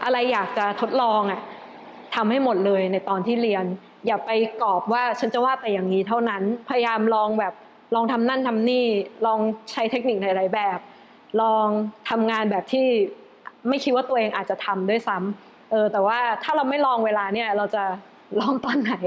อะไรอยากจะทดลองทำให้หมดเลยในตอนที่เรียนอย่าไปกรอบว่าฉันจะวาดแต่อย่างนี้เท่านั้นพยายามลองทำนั่นทำนี่ลองใช้เทคนิคหลายๆแบบลองทำงานแบบที่ไม่คิดว่าตัวเองอาจจะทำด้วยซ้ำแต่ว่าถ้าเราไม่ลองเวลาเนี่ยเราจะลองตอนไหน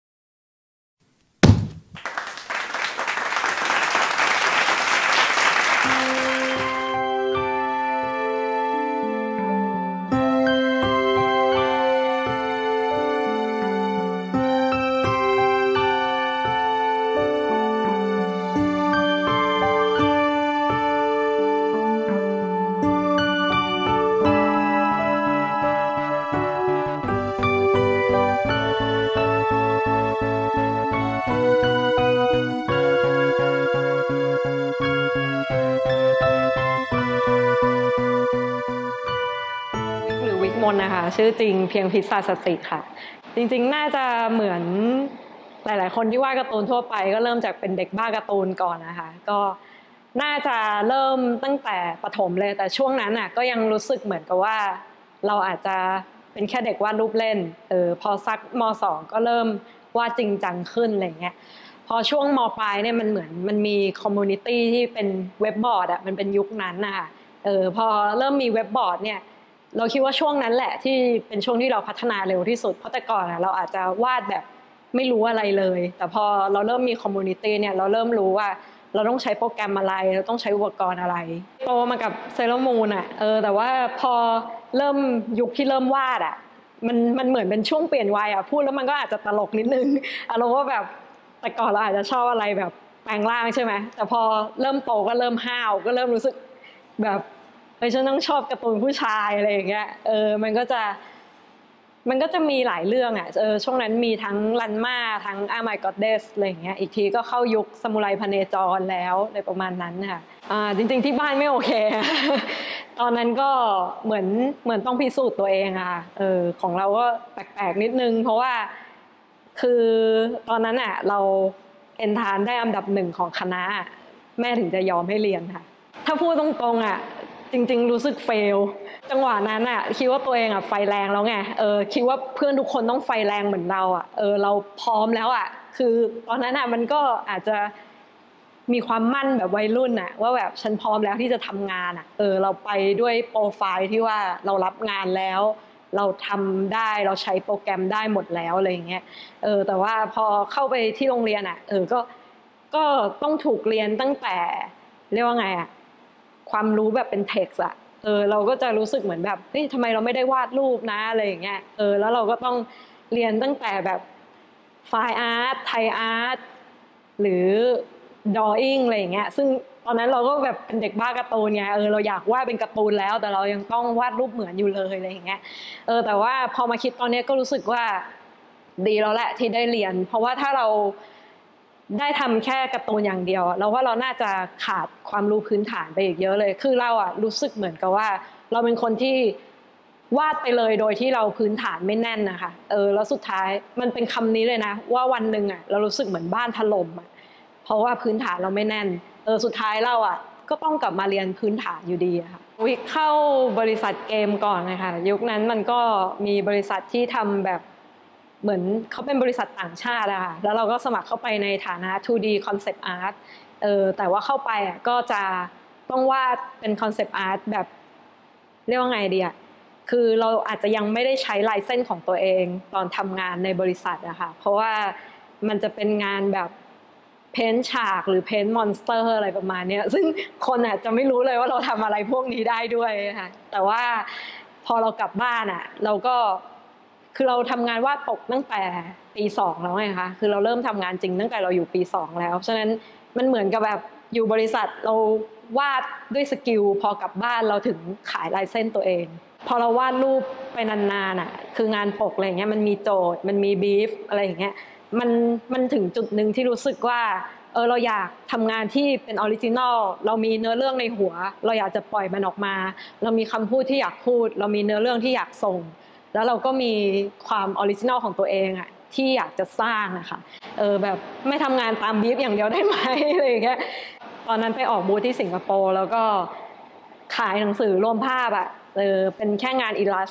นะคะชื่อจริงเพียงพิษศาสติค่ะจริงๆน่าจะเหมือนหลายๆคนที่วาดการ์ตูนทั่วไปก็เริ่มจากเป็นเด็กบ้าการ์ตูนก่อนนะคะก็น่าจะเริ่มตั้งแต่ประถมเลยแต่ช่วงนั้นก็ยังรู้สึกเหมือนกับว่าเราอาจจะเป็นแค่เด็กวาดรูปเล่นพอสักม.2 ก็เริ่มวาดจริงจังขึ้นอะไรเงี้ยพอช่วงม.ปลายเนี่ยมันเหมือนมันมีคอมมูนิตี้ที่เป็นเว็บบอร์ดมันเป็นยุคนั้นนะคะพอเริ่มมีเว็บบอร์ดเนี่ยเราคิดว่าช่วงนั้นแหละที่เป็นช่วงที่เราพัฒนาเร็วที่สุดเพราะแต่ก่อนเราอาจจะวาดแบบไม่รู้อะไรเลยแต่พอเราเริ่มมีคอมมูนิตี้เนี่ยเราเริ่มรู้ว่าเราต้องใช้โปรแกรมอะไรเราต้องใช้อุปกรณ์อะไรโตมากับเซเลอร์มูนแต่ว่าพอเริ่มยุคที่เริ่มวาดมันเหมือนเป็นช่วงเปลี่ยนวัยพูดแล้วมันก็อาจจะตลกนิดนึงอารมณ์ว่าแบบแต่ก่อนเราอาจจะชอบอะไรแบบแปลงร่างใช่ไหมแต่พอเริ่มโตก็เริ่มห้าวก็เริ่มรู้สึกแบบฉันต้องชอบการ์ตูนผู้ชายอะไรอย่างเงี้ยมันก็จะมีหลายเรื่องช่วงนั้นมีทั้งรันม่าทั้งOh My Goddessอะไรอย่างเงี้ยอีกทีก็เข้ายุคซามูไรพเนจรแล้วในประมาณนั้นค่ะจริงๆที่บ้านไม่โอเค ตอนนั้นก็เหมือนต้องพิสูจน์ตัวเองของเราก็แปลกๆนิดนึงเพราะว่าคือตอนนั้นเราเอนทรานได้อันดับ1ของคณะแม่ถึงจะยอมให้เรียนค่ะถ้าพูดตรงๆจริงๆรู้สึกเฟลจังหวะนั้นคิดว่าตัวเองไฟแรงแล้วไงคิดว่าเพื่อนทุกคนต้องไฟแรงเหมือนเราเราพร้อมแล้วคือตอนนั้นมันก็อาจจะมีความมั่นแบบวัยรุ่นว่าแบบฉันพร้อมแล้วที่จะทำงานเราไปด้วยโปรไฟล์ที่ว่าเรารับงานแล้วเราทำได้เราใช้โปรแกรมได้หมดแล้วอะไรอย่างเงี้ยแต่ว่าพอเข้าไปที่โรงเรียนก็ต้องถูกเรียนตั้งแต่เรียกว่าไงความรู้แบบเป็นเท็กซ์เราก็จะรู้สึกเหมือนแบบเฮ้ยทำไมเราไม่ได้วาดรูปนะอะไรอย่างเงี้ยแล้วเราก็ต้องเรียนตั้งแต่แบบไฟน์อาร์ตไทยอาร์ตหรือดรออิ่งอะไรอย่างเงี้ยซึ่งตอนนั้นเราก็แบบเป็นเด็กบ้าการ์ตูนไงเราอยากวาดเป็นการ์ตูนแล้วแต่เรายังต้องวาดรูปเหมือนอยู่เลยอะไรอย่างเงี้ยแต่ว่าพอมาคิดตอนนี้ก็รู้สึกว่าดีแล้วแหละที่ได้เรียนเพราะว่าถ้าเราได้ทำแค่การ์ตูนอย่างเดียวเราว่าเราน่าจะขาดความรู้พื้นฐานไปอีกเยอะเลยคือเรารู้สึกเหมือนกับว่าเราเป็นคนที่วาดไปเลยโดยที่เราพื้นฐานไม่แน่นนะคะแล้วสุดท้ายมันเป็นคำนี้เลยนะว่าวันหนึ่งเรารู้สึกเหมือนบ้านถล่มเพราะว่าพื้นฐานเราไม่แน่นสุดท้ายเราก็ต้องกลับมาเรียนพื้นฐานอยู่ดีค่ะวิกเข้าบริษัทเกมก่อนนะคะยุคนั้นมันก็มีบริษัทที่ทำแบบเหมือนเขาเป็นบริษัทต่างชาติค่ะแล้วเราก็สมัครเข้าไปในฐานะ 2D Concept Art แต่ว่าเข้าไปก็จะต้องวาดเป็น Concept Art แบบเรียกว่าไงดีคือเราอาจจะยังไม่ได้ใช้ลายเส้นของตัวเองตอนทำงานในบริษัทนะคะเพราะว่ามันจะเป็นงานแบบเพ้นฉากหรือเพ้นมอนสเตอร์อะไรประมาณนี้ซึ่งคนจะไม่รู้เลยว่าเราทำอะไรพวกนี้ได้ด้วยค่ะแต่ว่าพอเรากลับบ้านเราก็คือเราทำงานวาดปกตั้งแต่ปี2แล้วไงคะคือเราเริ่มทำงานจริงตั้งแต่เราอยู่ปี2แล้วฉะนั้นมันเหมือนกับแบบอยู่บริษัทเราวาดด้วยสกิลพอกลับบ้านเราถึงขายลายเส้นตัวเองพอเราวาดรูปไปนานๆคืองานปกอะไรอย่างเงี้ยมันมีโจทย์มันมีบีฟอะไรอย่างเงี้ยมันถึงจุดหนึ่งที่รู้สึกว่าเราอยากทำงานที่เป็นออริจินอลเรามีเนื้อเรื่องในหัวเราอยากจะปล่อยมันออกมาเรามีคำพูดที่อยากพูดเรามีเนื้อเรื่องที่อยากส่งแล้วเราก็มีความออริจินอลของตัวเองที่อยากจะสร้างนะคะแบบไม่ทำงานตามบีฟอย่างเดียวได้ไหมอะไรอย่างเงี้ยตอนนั้นไปออกบูธที่สิงคโปร์แล้วก็ขายหนังสือรวมภาพเป็นแค่งานอิลลัส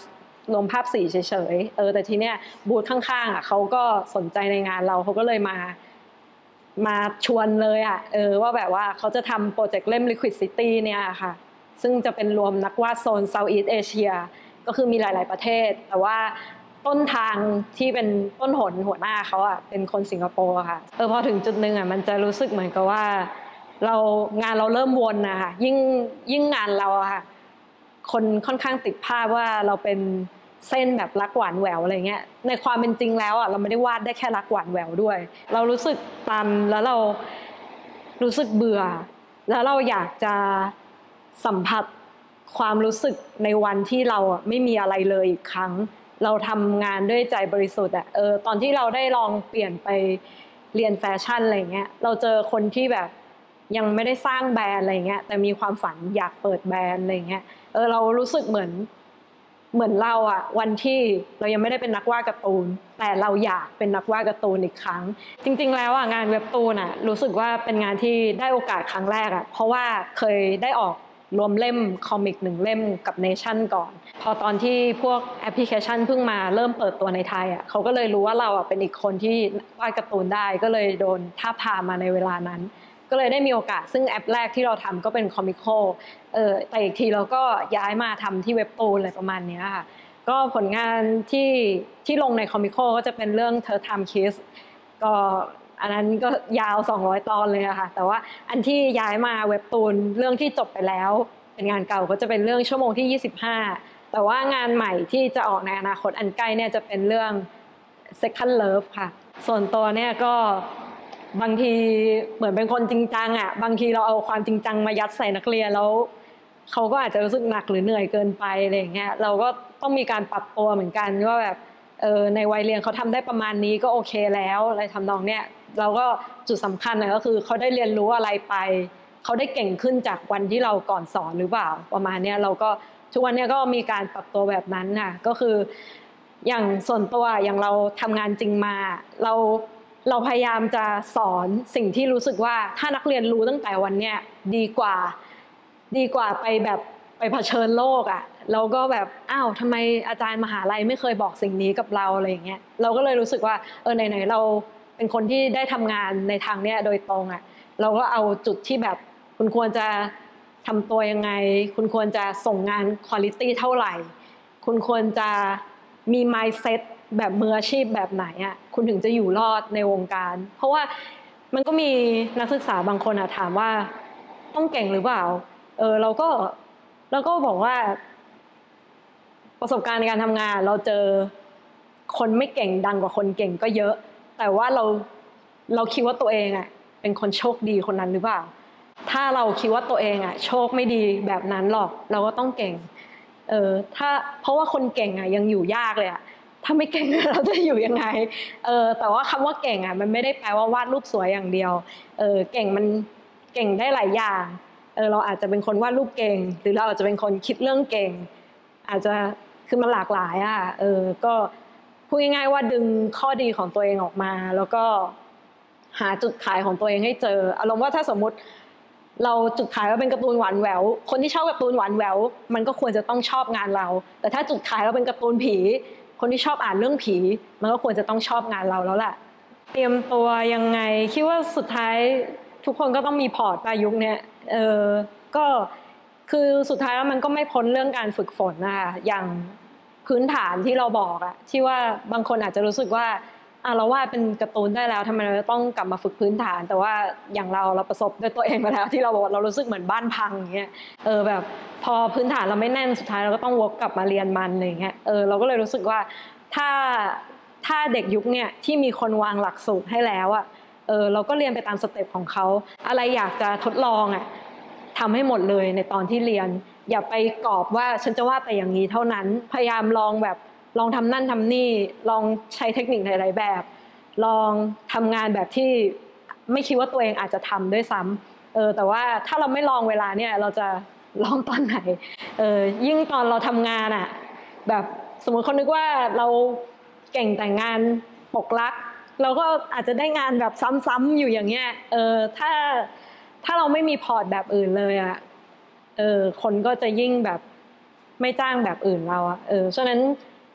รวมภาพสีเฉยๆแต่ทีเนี้ยบูธข้างๆเขาก็สนใจในงานเราเขาก็เลยมาชวนเลยว่าแบบว่าเขาจะทำโปรเจกต์เล่ม Liquid City เนี่ยค่ะซึ่งจะเป็นรวมนักวาดโซน Southeast Asia ก็คือมีหลายๆประเทศแต่ว่าต้นทางที่เป็นต้นหนหัวหน้าเขาเป็นคนสิงคโปร์ค่ะพอถึงจุดหนึ่งมันจะรู้สึกเหมือนกับว่างานเราเริ่มวนนะคะยิ่งงานเราค่ะคนค่อนข้างติดภาพว่าเราเป็นเส้นแบบรักหวานแหววอะไรเงี้ยในความเป็นจริงแล้วเราไม่ได้วาดได้แค่รักหวานแหววด้วยเรารู้สึกตันแล้วเรารู้สึกเบื่อแล้วเราอยากจะสัมผัสความรู้สึกในวันที่เราไม่มีอะไรเลยอีกครั้งเราทำงานด้วยใจบริสุทธิ์ตอนที่เราได้ลองเปลี่ยนไปเรียนแฟชั่นอะไรเงี้ยเราเจอคนที่แบบยังไม่ได้สร้างแบรนด์อะไรเงี้ยแต่มีความฝันอยากเปิดแบรนด์อะไรเงี้ยเรารู้สึกเหมือนเราวันที่เรายังไม่ได้เป็นนักวาดการ์ตูนแต่เราอยากเป็นนักวาดการ์ตูนอีกครั้งจริงๆแล้วงานเว็บตูนรู้สึกว่าเป็นงานที่ได้โอกาสครั้งแรกเพราะว่าเคยได้ออกรวมเล่มคอมิก1 เล่มกับเนชั่นก่อนพอตอนที่พวกแอปพลิเคชันเพิ่งมาเริ่มเปิดตัวในไทยเขาก็เลยรู้ว่าเราเป็นอีกคนที่วาดการ์ตูนได้ก็เลยโดนทาบทามมาในเวลานั้นก็เลยได้มีโอกาสซึ่งแอปแรกที่เราทำก็เป็นคอมิโคแต่อีกทีเราก็ย้ายมาทำที่เว็บตูนอะไรประมาณนี้ค่ะก็ผลงานที่ลงในคอมิโคก็จะเป็นเรื่องเธอทำคิสก็อันนั้นก็ยาว200 ตอนเลยค่ะแต่ว่าอันที่ย้ายมาเว็บตูนเรื่องที่จบไปแล้วเป็นงานเก่าก็จะเป็นเรื่องชั่วโมงที่25แต่ว่างานใหม่ที่จะออกในอนาคตอันใกล้เนี่ยจะเป็นเรื่อง Second Love ค่ะส่วนตัวเนี่ยก็บางทีเหมือนเป็นคนจริงจังบางทีเราเอาความจริงจังมายัดใส่นักเรียนแล้วเขาก็อาจจะรู้สึกหนักหรือเหนื่อยเกินไปอะไรอย่างเงี้ยเราก็ต้องมีการปรับตัวเหมือนกันว่าแบบในวัยเรียนเขาทำได้ประมาณนี้ก็โอเคแล้วอะไรทำนองเนี้ยเราก็จุดสำคัญก็คือเขาได้เรียนรู้อะไรไปเขาได้เก่งขึ้นจากวันที่เราก่อนสอนหรือเปล่าประมาณเนี้ยเราก็ทุกวันนี้ก็มีการปรับตัวแบบนั้นค่ะก็คืออย่างส่วนตัวอย่างเราทำงานจริงมาเราพยายามจะสอนสิ่งที่รู้สึกว่าถ้านักเรียนรู้ตั้งแต่วันเนี้ยดีกว่าไปแบบไปเผชิญโลกเราก็แบบอ้าวทำไมอาจารย์มหาลัยไม่เคยบอกสิ่งนี้กับเราอะไรอย่างเงี้ยเราก็เลยรู้สึกว่าไหนๆเราเป็นคนที่ได้ทำงานในทางเนี้ยโดยตรงเราก็เอาจุดที่แบบคุณควรจะทำตัวยังไงคุณควรจะส่งงานควอลิตี้เท่าไหร่คุณควรจะมี mindset แบบมืออาชีพแบบไหนคุณถึงจะอยู่รอดในวงการเพราะว่ามันก็มีนักศึกษาบางคนถามว่าต้องเก่งหรือเปล่าเราก็บอกว่าประสบการณ์ในการทำงานเราเจอคนไม่เก่งดังกว่าคนเก่งก็เยอะแต่ว่าเราคิดว่าตัวเองเป็นคนโชคดีคนนั้นหรือเปล่าถ้าเราคิดว่าตัวเองโชคไม่ดีแบบนั้นหรอกเราก็ต้องเก่งเพราะว่าคนเก่งยังอยู่ยากเลยถ้าไม่เก่งเราจะอยู่ยังไงแต่ว่าคำว่าเก่งมันไม่ได้แปลว่าวาดรูปสวยอย่างเดียวเก่งมันเก่งได้หลายอย่างเราอาจจะเป็นคนวาดรูปเก่งหรือเราอาจจะเป็นคนคิดเรื่องเก่งอาจจะคือมันหลากหลายก็พูดง่ายๆว่าดึงข้อดีของตัวเองออกมาแล้วก็หาจุดขายของตัวเองให้เจออารมณ์ว่าถ้าสมมุติเราจุดขายว่าเป็นการ์ตูนหวานแหววคนที่ชอบการ์ตูนหวานแหววมันก็ควรจะต้องชอบงานเราแต่ถ้าจุดขายเราเป็นการ์ตูนผีคนที่ชอบอ่านเรื่องผีมันก็ควรจะต้องชอบงานเราแล้วแหละเตรียมตัวยังไงคิดว่าสุดท้ายทุกคนก็ต้องมีพอร์ตในยุคนี้ก็คือสุดท้ายแล้วมันก็ไม่พ้นเรื่องการฝึกฝนนะคะอย่างพื้นฐานที่เราบอกที่ว่าบางคนอาจจะรู้สึกว่าเราวาดเป็นการ์ตูนได้แล้วทำไมเราต้องกลับมาฝึกพื้นฐานแต่ว่าอย่างเราประสบด้วยตัวเองมาแล้วที่เราบอกเรารู้สึกเหมือนบ้านพังอย่างเงี้ยแบบพอพื้นฐานเราไม่แน่นสุดท้ายเราก็ต้องวกกลับมาเรียนมันอะไรเงี้ยเราก็เลยรู้สึกว่าถ้าเด็กยุคเนี่ยที่มีคนวางหลักสูตรให้แล้วเราก็เรียนไปตามสเต็ปของเขาอะไรอยากจะทดลองทำให้หมดเลยในตอนที่เรียนอย่าไปกรอบว่าฉันจะวาดแต่อย่างนี้เท่านั้นพยายามลองทำนั่นทำนี่ลองใช้เทคนิคหลายๆแบบลองทำงานแบบที่ไม่คิดว่าตัวเองอาจจะทำด้วยซ้ำแต่ว่าถ้าเราไม่ลองเวลาเนี่ยเราจะลองตอนไหนยิ่งตอนเราทำงานแบบสมมติเขานึกว่าเราเก่งแต่งงานปกลักเราก็อาจจะได้งานแบบซ้ำๆอยู่อย่างเงี้ยถ้าเราไม่มีพอร์ตแบบอื่นเลยคนก็จะยิ่งแบบไม่จ้างแบบอื่นเราฉะนั้น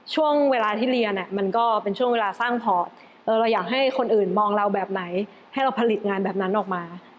ช่วงเวลาที่เรียนน่ะมันก็เป็นช่วงเวลาสร้างพอร์ตเราอยากให้คนอื่นมองเราแบบไหนให้เราผลิตงานแบบนั้นออกมา